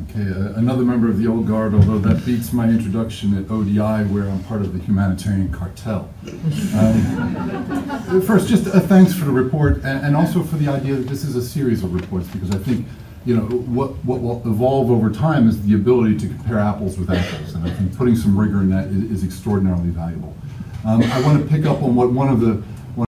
Okay, another member of the old guard, although that beats my introduction at ODI, where I'm part of the Humanitarian Cartel. First, just thanks for the report, and also for the idea that this is a series of reports, because I think, you know, what will evolve over time is the ability to compare apples with apples, and I think putting some rigor in that is extraordinarily valuable. I want to pick up on what one of the